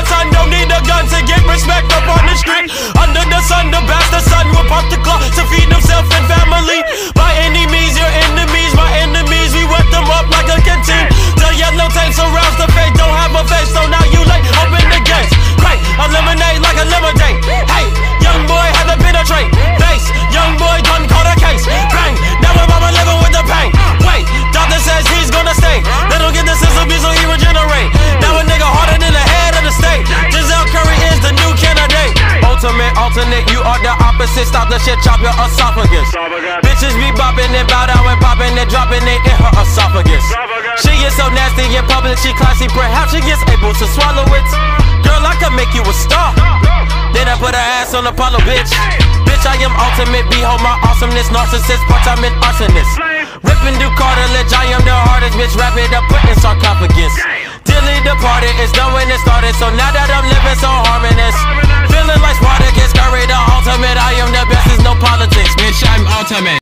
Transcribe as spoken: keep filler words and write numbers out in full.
son, don't need a gun to get respect up on the street. Under the sun, the bastard son will pop the clock to feed himself and family. By any means, your enemies, my enemies, we wet them up like a canteen. The yellow tape surrounds the face, don't have a face, so now you late, open the gates. Great, eliminate like a lemonade. Hey, young boy had to penetrate. Face, young boy done caught a case. Bang, now my mama living with the pain. Wait, doctor says he's gonna stay. They don't get the system so he regenerate. Now a nigga harder than the head of the state. Giselle Curry is the new candidate. Ultimate, alternate, you are the opposite. Stop the shit, chop your esophagus. Bitches be bopping and bow down and popping and dropping it in her esophagus. She is so nasty in public, she classy, perhaps she gets able to swallow it. Girl, I could make you a star. Then I put her ass on Apollo, bitch. Bitch, I am ultimate, behold my awesomeness. Narcissist, part-time and arsonist. Ripping through cartilage, I am the hardest, bitch. Wrap it up, put in sarcophagus. Dilly departed, it's done when it started. So now that I'm living so harmonious, feeling like Spartacus, Curry the ultimate. I am the best, there's no politics. Bitch, I'm ultimate.